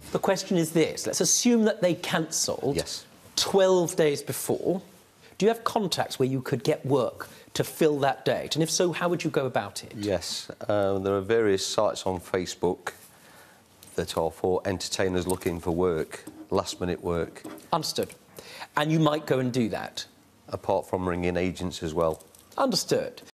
The question is this. Let's assume that they cancelled. Yes. 12 days before. Do you have contacts where you could get work to fill that date? And if so, how would you go about it? Yes. There are various sites on Facebook that are for entertainers looking for work, last-minute work. Understood. And you might go and do that? Apart from ringing agents as well. Understood.